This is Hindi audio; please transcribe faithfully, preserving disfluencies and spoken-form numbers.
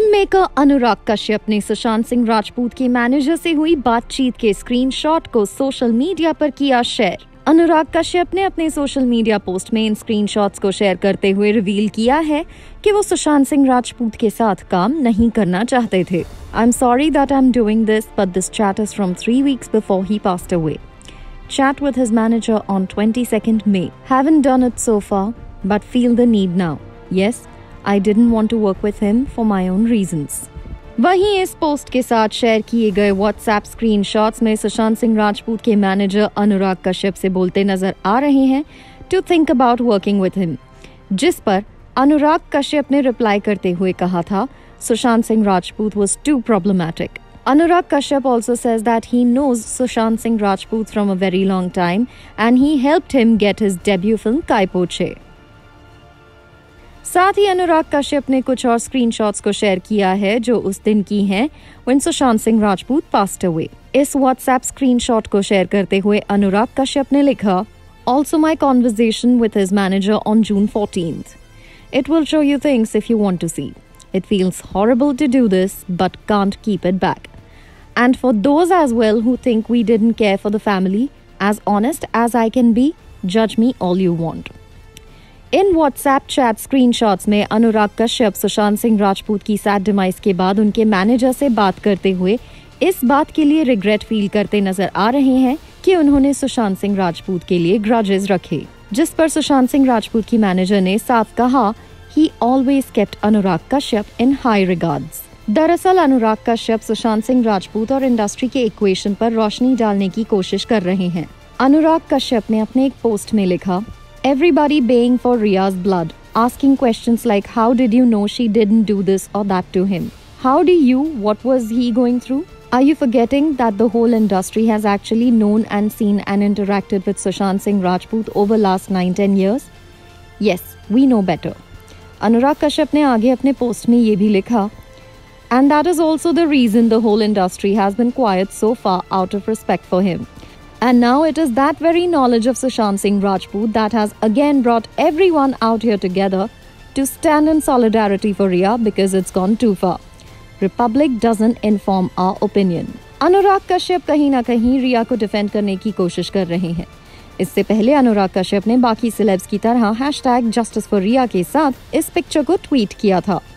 फिल्म मेकर अनुराग कश्यप ने सुशांत सिंह राजपूत के मैनेजर से हुई बातचीत के स्क्रीनशॉट को सोशल मीडिया पर किया शेयर। अनुराग कश्यप ने अपने सोशल मीडिया पोस्ट में इन स्क्रीनशॉट्स को शेयर करते हुए रिवील किया है कि वो सुशांत सिंह राजपूत के साथ काम नहीं करना चाहते थे। I am sorry that I am doing this, but this chat is from three weeks before he passed away. Chat with his manager on twenty-second May. Haven't done it so far, but feel the need now. Yes, I didn't want to work with him for my own reasons. वहीं इस पोस्ट के साथ शेयर किए गए व्हाट्सएप स्क्रीनशॉट्स में सुशांत सिंह राजपूत के मैनेजर अनुराग कश्यप से बोलते नजर आ रहे हैं to think about working with him, जिस पर अनुराग कश्यप ने रिप्लाई करते हुए कहा था, Sushant Singh Rajput was too problematic. Anurag Kashyap also says that he knows Sushant Singh Rajput from a very long time and he helped him get his debut film Kai Po Che. साथ ही अनुराग कश्यप ने कुछ और स्क्रीनशॉट्स को शेयर किया है जो उस दिन की हैं when Sushant Singh Rajput passed away. इस व्हाट्सएप स्क्रीनशॉट को शेयर करते हुए अनुराग कश्यप ने लिखा, Also my conversation with his manager on June fourteenth. It will show you things if you want to see. It feels horrible to do this, but can't keep it back. And for those as well who think we didn't care for the family, as honest as I can be, judge me all you want. इन व्हाट्सएप चैट स्क्रीनशॉट्स में अनुराग कश्यप सुशांत सिंह राजपूत की सैड डिमाइस के बाद उनके मैनेजर से बात करते हुए इस बात के लिए रिग्रेट फील करते नजर आ रहे हैं कि उन्होंने सुशांत सिंह राजपूत के लिए ग्रजेस रखे, जिस पर सुशांत सिंह राजपूत की मैनेजर ने साफ कहा, He always kept Anurag Kashyap in high regards. दरअसल अनुराग कश्यप सुशांत सिंह राजपूत और इंडस्ट्री के इक्वेशन पर रोशनी डालने की कोशिश कर रहे हैं। अनुराग कश्यप ने अपने एक पोस्ट में लिखा, Everybody baying for Ria's blood, asking questions like how did you know she didn't do this or that to him? How do you, what was he going through? Are you forgetting that the whole industry has actually known and seen and interacted with Sushant Singh Rajput over last nine to ten years? Yes, we know better. Anurag Kashyap ने आगे अपने पोस्ट में ये भी लिखा, And that is also the reason the whole industry has been quiet so far out of respect for him. And now it is that very knowledge of Sushant Singh Rajput that has again brought everyone out here together to stand in solidarity for Ria because it's gone too far. Republic doesn't inform our opinion. Anurag Kashyap कहीं ना कहीं रिया को डिफेंड करने की कोशिश कर रहे हैं। इससे पहले अनुराग कश्यप ने बाकी सेलेब्स की तरह हैशटैग जस्टिस फॉर रिया के साथ इस पिक्चर को ट्वीट किया था।